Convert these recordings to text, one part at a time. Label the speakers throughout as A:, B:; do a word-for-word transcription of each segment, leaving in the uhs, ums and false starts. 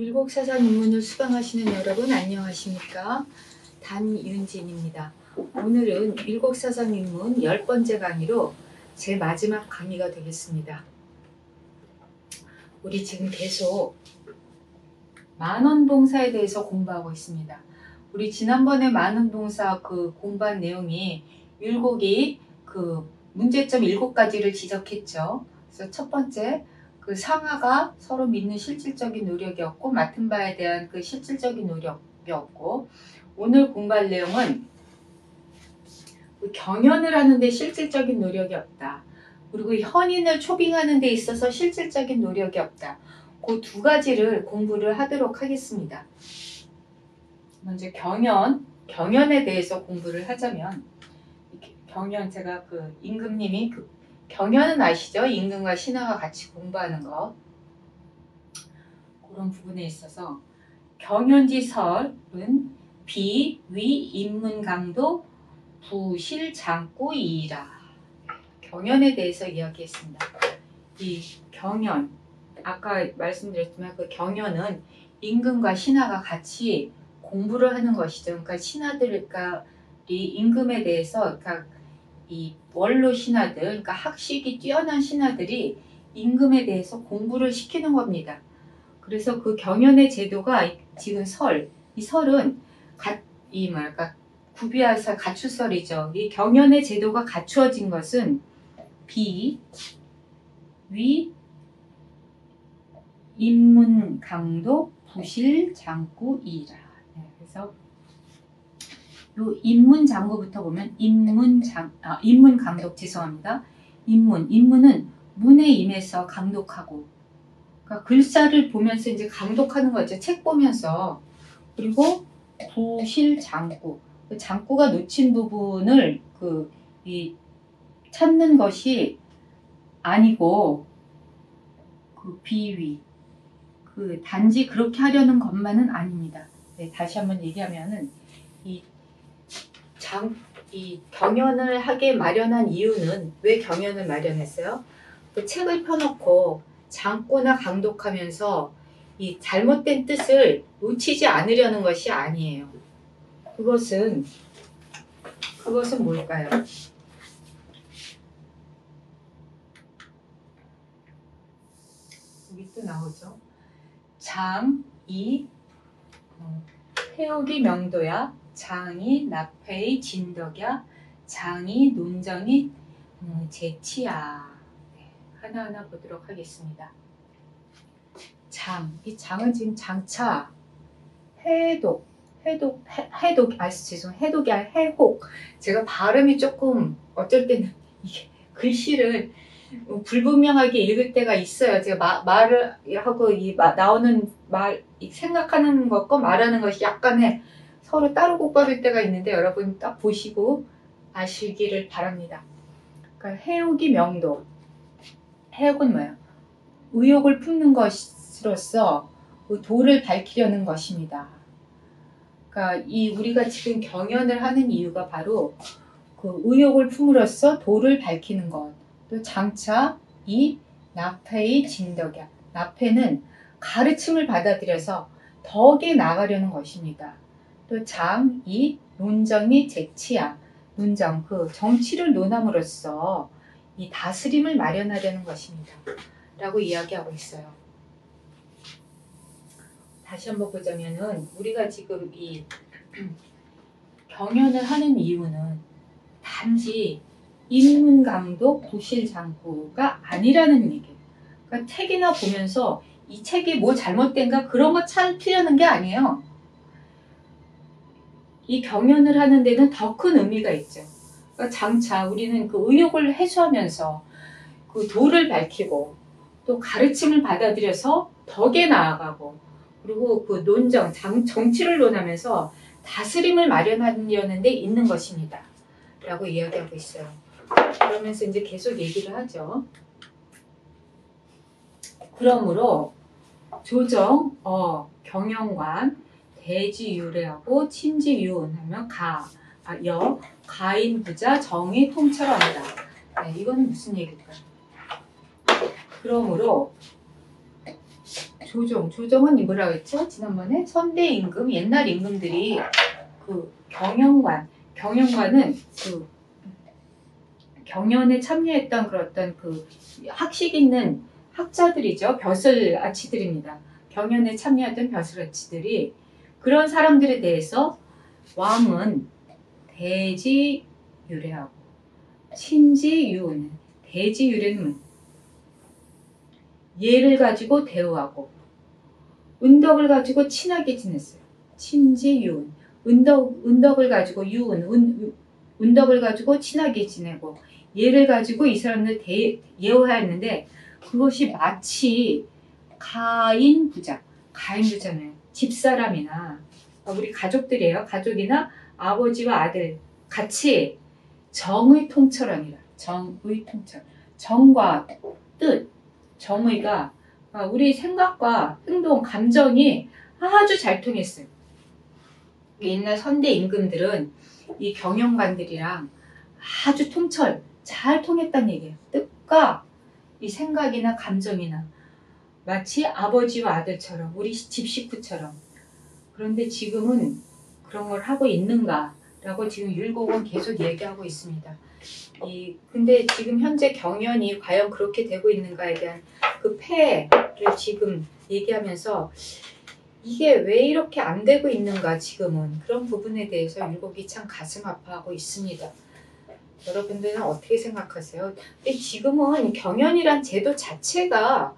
A: 일곡사상인문을 수강하시는 여러분 안녕하십니까? 단윤진입니다. 오늘은 일곡사상인문 열 번째 강의로 제 마지막 강의가 되겠습니다. 우리 지금 계속 만원동사에 대해서 공부하고 있습니다. 우리 지난번에 만원동사 그 공부한 내용이 일곡이 그 문제점 일곱 가지를 지적했죠. 그래서 첫 번째, 그 상하가 서로 믿는 실질적인 노력이었고 맡은 바에 대한 그 실질적인 노력이었고, 오늘 공부할 내용은 경연을 하는데 실질적인 노력이 없다. 그리고 현인을 초빙하는 데 있어서 실질적인 노력이 없다. 그 두 가지를 공부를 하도록 하겠습니다. 먼저 경연, 경연에 대해서 공부를 하자면, 경연, 제가 그 임금님이 그 경연은 아시죠? 임금과 신하가 같이 공부하는 거. 그런 부분에 있어서 경연지설은 비, 위, 인문, 강도, 부실, 장구, 이이라. 경연에 대해서 이야기했습니다. 이 경연, 아까 말씀드렸지만 그 경연은 임금과 신하가 같이 공부를 하는 것이죠. 그러니까 신하들이 임금에 대해서, 그러니까 이 원로 신하들, 그러니까 학식이 뛰어난 신하들이 임금에 대해서 공부를 시키는 겁니다. 그래서 그 경연의 제도가 지금 설, 이 설은 가, 이 뭐랄까 구비하사 갖추설이죠. 이 경연의 제도가 갖추어진 것은 비, 위, 인문, 강도, 부실, 장구, 이이라. 네, 그래서 요 인문 장구부터 보면 인문 장, 아, 인문 강독, 죄송합니다. 인문, 인문은 문에 임해서 강독하고, 그러니까 글자를 보면서 이제 강독하는 거죠. 책 보면서. 그리고 부실 장구, 그 장구가 놓친 부분을 그 이 찾는 것이 아니고, 그 비위, 그 단지 그렇게 하려는 것만은 아닙니다. 네, 다시 한번 얘기하면은 이 장, 이 경연을 하게 마련한 이유는, 왜 경연을 마련했어요? 그 책을 펴놓고 장구나 강독하면서 이 잘못된 뜻을 놓치지 않으려는 것이 아니에요. 그것은, 그것은 뭘까요? 여기 또 나오죠. 장, 이, 어, 태욱이 명도야, 장이 나페의 진덕야, 장이 논정이 음, 재치야. 네, 하나하나 보도록 하겠습니다. 장, 이 장은 지금 장차 해독, 해독, 해, 해독, 아 죄송, 해독이 아니라 해혹. 제가 발음이 조금 어쩔 때는 이게 글씨를 불분명하게 읽을 때가 있어요. 제가 마, 말을 하고 이 마, 나오는 말, 생각하는 것과 말하는 것이 약간의 서로 따르고 빠를 때가 있는데, 여러분 딱 보시고 아시기를 바랍니다. 그러니까 해옥이 명도. 해옥은 뭐예요? 의욕을 품는 것으로서 도를 밝히려는 것입니다. 그러니까 이 우리가 지금 경연을 하는 이유가 바로 그 의욕을 품으로써 도를 밝히는 것. 또 장차 이 나페의 진덕이야. 나페는 가르침을 받아들여서 덕에 나가려는 것입니다. 또 장, 이, 논정이 재치야. 논정, 그 정치를 논함으로써 이 다스림을 마련하려는 것입니다. 라고 이야기하고 있어요. 다시 한번 보자면은, 우리가 지금 이 경연을 하는 이유는 단지 인문 강독, 부실 장구가 아니라는 얘기예요. 그러니까 책이나 보면서 이 책이 뭐 잘못된가 그런 거 찾으려는 게 아니에요. 이 경연을 하는 데는 더 큰 의미가 있죠. 그러니까 장차 우리는 그 의욕을 해소하면서 그 도를 밝히고, 또 가르침을 받아들여서 덕에 나아가고, 그리고 그 논정, 장, 정치를 논하면서 다스림을 마련하려는 데 있는 것입니다. 라고 이야기하고 있어요. 그러면서 이제 계속 얘기를 하죠. 그러므로 조정, 어, 경영관, 대지유래하고 침지유은 가, 아, 여, 가인 부자, 정의 통철한다. 네, 이거는 무슨 얘기일까요? 그러므로 조정, 조정은 뭐라고 했죠? 지난번에 선대 임금, 옛날 임금들이 그 경영관, 경영관은 그 경연에 참여했던 그런 어떤 그 학식 있는 학자들이죠. 벼슬아치들입니다. 경연에 참여했던 벼슬아치들이 그런 사람들에 대해서 왕은 대지유래하고 친지유은, 대지유래는 예를 가지고 대우하고 은덕을 가지고 친하게 지냈어요. 친지유은, 은덕, 은덕을 가지고 유은, 은, 은덕을 가지고 친하게 지내고 예를 가지고 이 사람들 대, 예우하였는데 그것이 마치 가인 부자, 가인 부자는 집사람이나 우리 가족들이에요. 가족이나 아버지와 아들 같이 정의 통철하니라. 정의 통철. 정과 뜻, 정의가 우리 생각과 행동, 감정이 아주 잘 통했어요. 옛날 선대 임금들은 이 경영관들이랑 아주 통철, 잘 통했다는 얘기예요. 뜻과 이 생각이나 감정이나 마치 아버지와 아들처럼 우리 집 식구처럼. 그런데 지금은 그런 걸 하고 있는가 라고 지금 율곡은 계속 얘기하고 있습니다. 이 근데 지금 현재 경연이 과연 그렇게 되고 있는가에 대한 그 폐를 지금 얘기하면서 이게 왜 이렇게 안 되고 있는가 지금은 그런 부분에 대해서 율곡이 참 가슴 아파하고 있습니다. 여러분들은 어떻게 생각하세요? 근데 지금은 경연이란 제도 자체가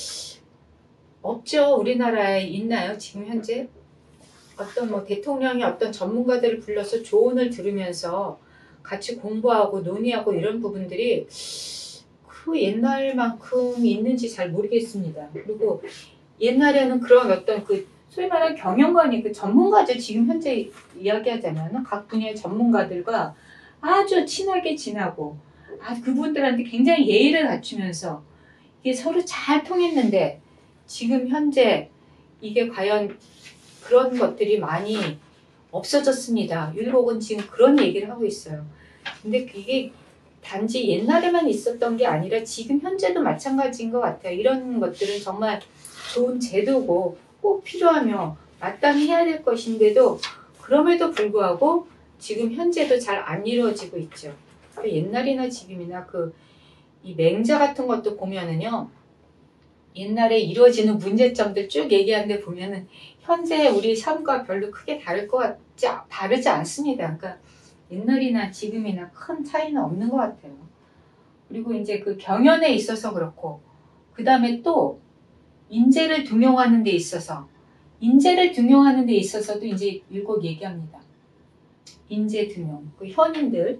A: 없죠. 우리나라에 있나요? 지금 현재 어떤 뭐 대통령이 어떤 전문가들을 불러서 조언을 들으면서 같이 공부하고 논의하고 이런 부분들이 그 옛날만큼 있는지 잘 모르겠습니다. 그리고 옛날에는 그런 어떤 그 소위 말하는 경영관이 그 전문가들 지금 현재 이야기하자면 각 분야의 전문가들과 아주 친하게 지나고 아 그분들한테 굉장히 예의를 갖추면서 이게 서로 잘 통했는데 지금 현재 이게 과연 그런 것들이 많이 없어졌습니다. 율곡은 지금 그런 얘기를 하고 있어요. 근데 이게 단지 옛날에만 있었던 게 아니라 지금 현재도 마찬가지인 것 같아요. 이런 것들은 정말 좋은 제도고 꼭 필요하며 마땅히 해야 될 것인데도 그럼에도 불구하고 지금 현재도 잘 안 이루어지고 있죠. 옛날이나 지금이나 그 이 맹자 같은 것도 보면은요. 옛날에 이루어지는 문제점들 쭉 얘기하는데 보면은 현재 우리 삶과 별로 크게 다를 것 같지, 다르지 않습니다. 그러니까 옛날이나 지금이나 큰 차이는 없는 것 같아요. 그리고 이제 그 경연에 있어서 그렇고, 그 다음에 또 인재를 등용하는 데 있어서, 인재를 등용하는 데 있어서도 이제 율곡 얘기합니다. 인재 등용, 그 현인들,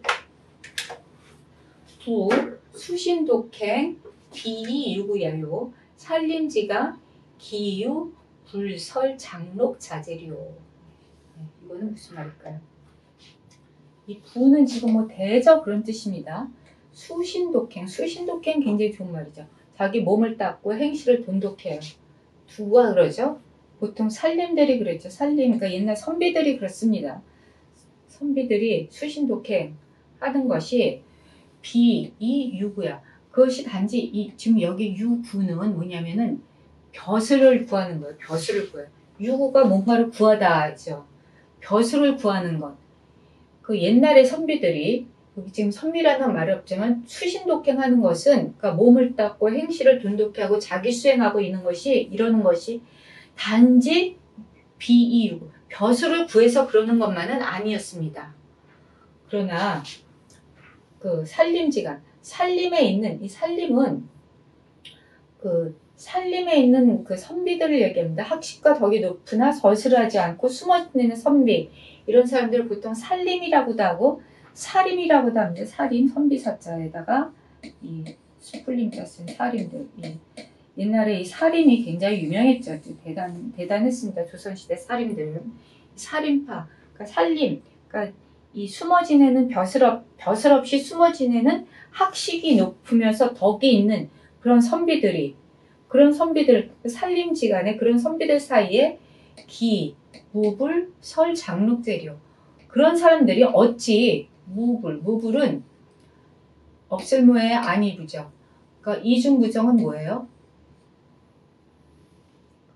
A: 부, 수신독행, 비이, 유구야요, 살림지가, 기유, 불설, 장록, 자재료. 네, 이거는 무슨 말일까요? 이 부는 지금 뭐 대저 그런 뜻입니다. 수신독행, 수신독행 굉장히 좋은 말이죠. 자기 몸을 닦고 행실을 돈독해요. 두가 그러죠. 보통 살림들이 그랬죠. 살림, 그러니까 옛날 선비들이 그렇습니다. 선비들이 수신독행 하는 것이 비, 이, 유구야. 그것이 단지 이 지금 여기 유구는 뭐냐면은 벼슬을 구하는 거예요. 벼슬을 구해요. 유구가 뭔가를 구하다 하죠. 벼슬을 구하는 것. 그 옛날의 선비들이 여기 지금 선비라는 말이 없지만 수신독행하는 것은 그러니까 몸을 닦고 행실을 돈독히 하고 자기 수행하고 있는 것이 이러는 것이 단지 비이유구 벼슬을 구해서 그러는 것만은 아니었습니다. 그러나 그 살림지간 살림에 있는 이 살림은 그 살림에 있는 그 선비들을 얘기합니다. 학식과 덕이 높으나 거스르지 않고 숨어 지내는 선비 이런 사람들을 보통 살림이라고도 하고 사림이라고도 합니다. 사림 선비사자에다가 이 수풀림자 쓴 사림들. 예. 옛날에 이 사림이 굉장히 유명했죠. 대단 대단했습니다. 조선시대 사림들 사림파 그러니까 살림 그러니까 이 숨어 지내는 벼슬업 벼슬 없이 숨어 지내는 학식이 높으면서 덕이 있는 그런 선비들이 그런 선비들 살림지간에 그런 선비들 사이에 기, 무불, 설, 장록, 재료 그런 사람들이 어찌 무불, 무불은 없을무에 아니부정 그러니까 이중부정은 뭐예요?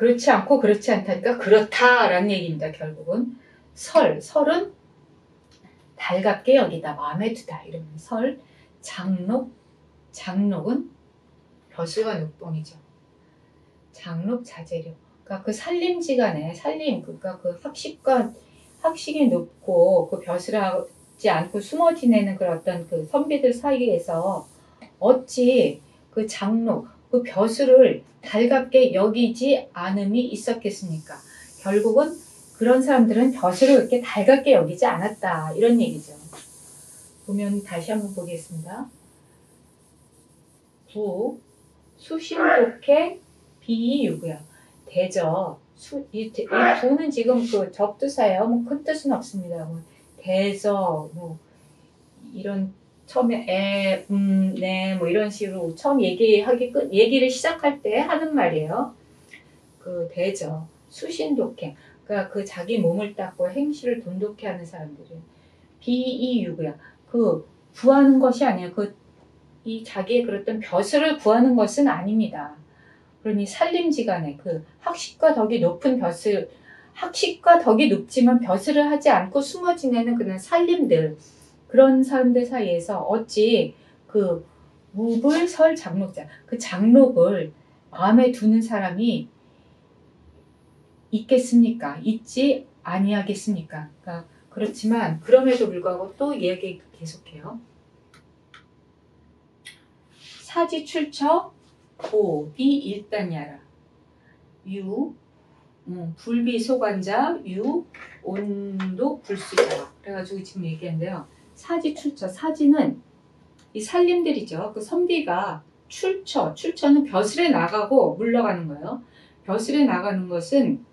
A: 그렇지 않고 그렇지 않다니까 그렇다라는 얘기입니다. 결국은 설, 설은 달갑게 여기다, 마음에 두다 이러면 설. 장록, 장록은 벼슬과 녹봉이죠. 장록 자재력. 그러니까 그 살림지간에 살림, 그러니까 그 학식과 학식이 높고 그 벼슬하지 않고 숨어 지내는 그런 어떤 그 선비들 사이에서 어찌 그 장록, 그 벼슬을 달갑게 여기지 않음이 있었겠습니까? 결국은 그런 사람들은 벼슬을 그렇게 달갑게 여기지 않았다 이런 얘기죠. 보면 다시 한번 보겠습니다. 부, 수심독해 비유구야. 대저, 수, 이, 이 부는 지금 그 접두사예요. 뭐 큰 뜻은 없습니다. 뭐 대저, 뭐 이런 처음에 에, 음, 네, 뭐 이런 식으로 처음 얘기하기 끝 얘기를 시작할 때 하는 말이에요. 그 대저, 수신독해. 그러니까 그 자기 몸을 닦고 행실을 돈독해 하는 사람들은 비이유구야. 그 구하는 것이 아니에요. 그 이 자기의 그랬던 벼슬을 구하는 것은 아닙니다. 그러니 살림지간에 그 학식과 덕이 높은 벼슬, 학식과 덕이 높지만 벼슬을 하지 않고 숨어 지내는 그런 살림들, 그런 사람들 사이에서 어찌 그 무불 설 장록자, 그 장록을 마음에 두는 사람이 있겠습니까? 있지 아니하겠습니까? 그러니까 그렇지만 그럼에도 불구하고 또 얘기 계속해요. 사지 출처 고비 일단야라. 유 음, 불비 소관자 유 온도 불수자. 그래가지고 지금 얘기하는데요. 사지 출처, 사지는 이 살림들이죠. 그 선비가 출처, 출처는 벼슬에 나가고 물러가는 거예요. 벼슬에 나가는 것은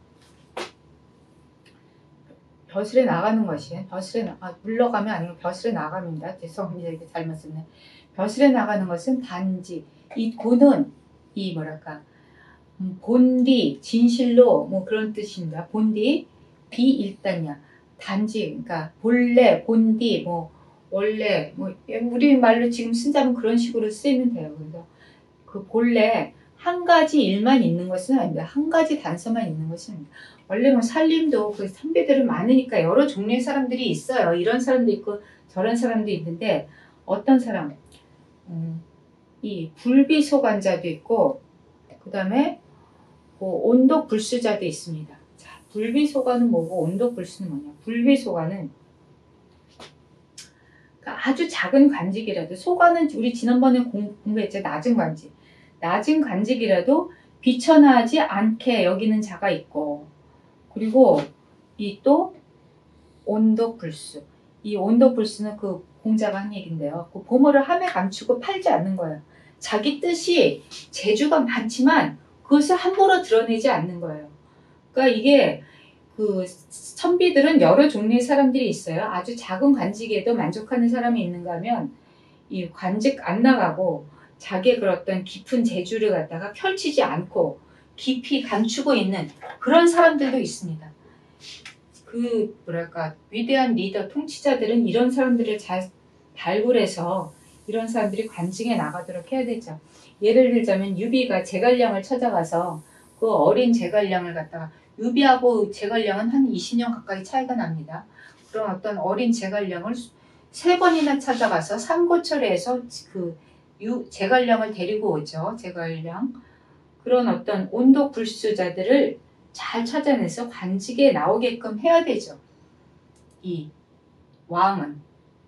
A: 벼슬에 나가는 것이 벼슬에 나, 아, 물러가면 아니고 벼슬에 나갑니다. 죄송합니다. 이렇게 잘못 썼네. 벼슬에 나가는 것은 단지 이 고는 이 뭐랄까 음, 본디 진실로 뭐 그런 뜻입니다. 본디 비일단이야. 단지 그러니까 본래 본디 뭐 원래 뭐 우리 말로 지금 쓴다면 그런 식으로 쓰이면 돼요. 그래서 그 본래 한 가지 일만 있는 것은 아닙니다. 한 가지 단서만 있는 것은 아닙니다. 원래 뭐 살림도 그 선비들은 많으니까 여러 종류의 사람들이 있어요. 이런 사람도 있고 저런 사람도 있는데 어떤 사람 음, 이 불비소관자도 있고 그 다음에 뭐 온독불수자도 있습니다. 자, 불비소관은 뭐고 온독불수는 뭐냐? 불비소관은 그러니까 아주 작은 관직이라도 소관은 우리 지난번에 공, 공부했죠. 낮은 관직. 낮은 관직이라도 비천하지 않게 여기는 자가 있고 그리고 이 또 온독불수. 이 온독불수는 그 공자가 한 얘기인데요. 그 보물을 함에 감추고 팔지 않는 거예요. 자기 뜻이 재주가 많지만 그것을 함부로 드러내지 않는 거예요. 그러니까 이게 그 선비들은 여러 종류의 사람들이 있어요. 아주 작은 관직에도 만족하는 사람이 있는가 하면 이 관직 안 나가고 자기의 그런 어떤 깊은 재주를 갖다가 펼치지 않고 깊이 감추고 있는 그런 사람들도 있습니다. 그 뭐랄까 위대한 리더 통치자들은 이런 사람들을 잘 발굴해서 이런 사람들이 관직에 나가도록 해야 되죠. 예를 들자면 유비가 제갈량을 찾아가서 그 어린 제갈량을 갖다가 유비하고 제갈량은 한 이십 년 가까이 차이가 납니다. 그런 어떤 어린 제갈량을 세 번이나 찾아가서 삼고철에서 그 유, 제갈량을 데리고 오죠. 제갈량. 그런 어떤 온독불수자들을 잘 찾아내서 관직에 나오게끔 해야 되죠. 이 왕은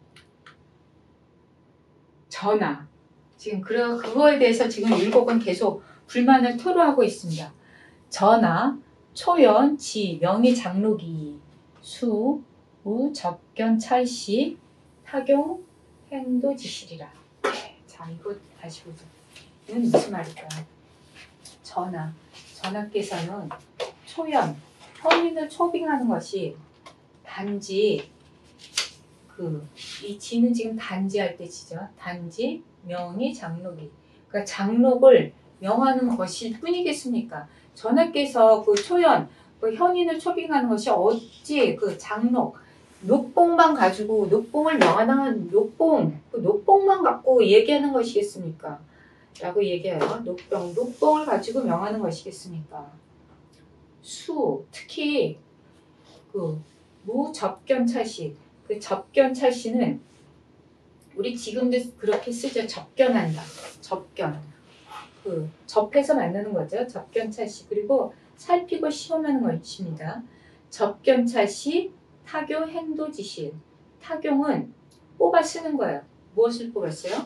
A: 전하 지금 그, 그거에 대해서 지금 율곡은 계속 불만을 토로하고 있습니다. 전하, 초연, 지, 명의 장록이, 수, 우, 접견, 찰시, 타경, 행도, 지실이라. 네, 자, 이거 다시 보죠. 이건 무슨 말일까요? 전하, 전하께서는 초연, 현인을 초빙하는 것이 단지 그, 이 지는 지금 단지할 때 지죠. 단지, 명의, 장록이. 그러니까 장록을 명하는 것일 뿐이겠습니까? 전하께서 그 초연, 그 현인을 초빙하는 것이 어찌 그 장록, 녹봉만 가지고 녹봉을 명하는 녹봉, 그 녹봉만 갖고 얘기하는 것이겠습니까? 라고 얘기해요. 녹봉, 녹봉을 가지고 명하는 것이겠습니까? 수, 특히 그 무접견찰시, 그 접견찰시는 우리 지금도 그렇게 쓰죠. 접견한다. 접견. 그 접해서 만드는 거죠. 접견찰시. 그리고 살피고 시험하는 것입니다. 접견찰시, 타교 행도지실. 타교는 뽑아 쓰는 거예요. 무엇을 뽑았어요?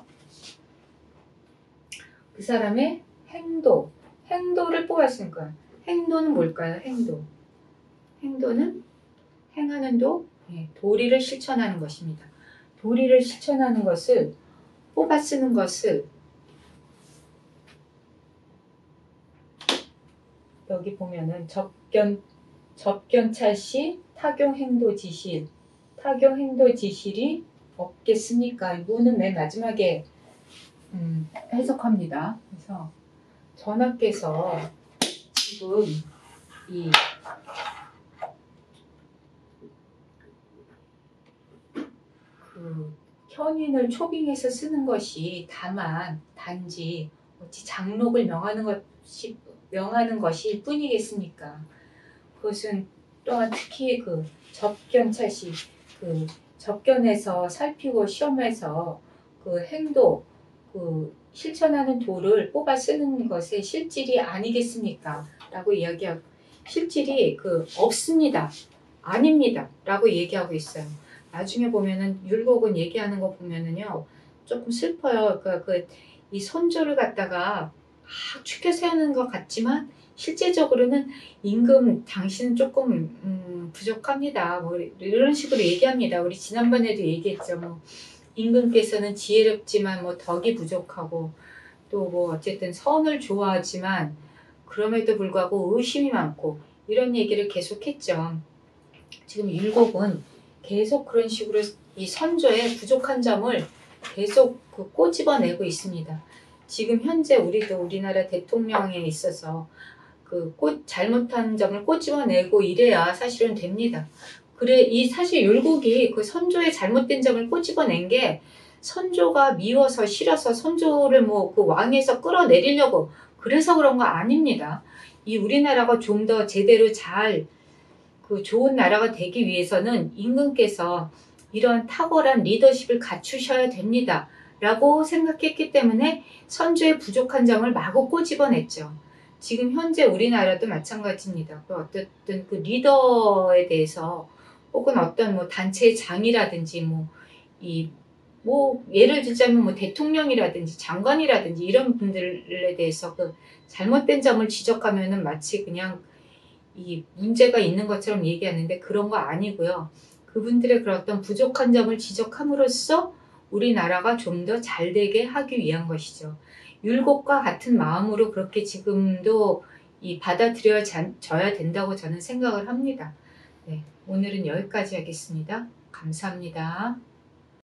A: 그 사람의 행도. 행도를 뽑아 쓰는 거예요. 행도는 뭘까요? 행도. 행도는 행하는 도, 예, 도리를 실천하는 것입니다. 도리를 실천하는 것을 뽑아 쓰는 것을 여기 보면은 접견, 접견찰시, 타교행도지실, 타교행도지실이 없겠습니까? 이거는 맨 마지막에 음, 해석합니다. 그래서 전하께서 지금 이 그 현인을 초빙해서 쓰는 것이 다만 단지 어찌 장록을 명하는 것이 명하는 것일 뿐이겠습니까? 그것은 또한 특히 그 접견찰시, 그 접견해서 살피고 시험해서 그 행도, 그 실천하는 도를 뽑아 쓰는 것의 실질이 아니겠습니까? 라고 이야기하고, 실질이 그 없습니다. 아닙니다. 라고 얘기하고 있어요. 나중에 보면은 율곡은 얘기하는 거 보면은요 조금 슬퍼요. 그러니까 그 이 선조를 갖다가 막 축켜 세우는 것 같지만 실제적으로는 임금 당신은 조금 음, 부족합니다. 뭐 이런 식으로 얘기합니다. 우리 지난번에도 얘기했죠. 뭐 임금께서는 지혜롭지만 뭐 덕이 부족하고 또 뭐 어쨌든 선을 좋아하지만 그럼에도 불구하고 의심이 많고 이런 얘기를 계속했죠. 지금 율곡은 계속 그런 식으로 이 선조의 부족한 점을 계속 그 꼬집어내고 있습니다. 지금 현재 우리도 우리나라 대통령에 있어서 그 꽃, 잘못한 점을 꼬집어내고 이래야 사실은 됩니다. 그래, 이 사실 율곡이 그 선조의 잘못된 점을 꼬집어낸 게 선조가 미워서 싫어서 선조를 뭐 그 왕에서 끌어내리려고 그래서 그런 거 아닙니다. 이 우리나라가 좀 더 제대로 잘 그 좋은 나라가 되기 위해서는 임금께서 이런 탁월한 리더십을 갖추셔야 됩니다. 라고 생각했기 때문에 선조의 부족한 점을 마구 꼬집어냈죠. 지금 현재 우리나라도 마찬가지입니다. 어쨌든 그 리더에 대해서 혹은 어떤 뭐 단체의 장이라든지 뭐 이 뭐 예를 들자면 뭐 대통령이라든지 장관이라든지 이런 분들에 대해서 그 잘못된 점을 지적하면은 마치 그냥 이 문제가 있는 것처럼 얘기하는데 그런 거 아니고요. 그분들의 그런 어떤 부족한 점을 지적함으로써 우리나라가 좀 더 잘 되게 하기 위한 것이죠. 율곡과 같은 마음으로 그렇게 지금도 이 받아들여져야 된다고 저는 생각을 합니다. 네, 오늘은 여기까지 하겠습니다. 감사합니다.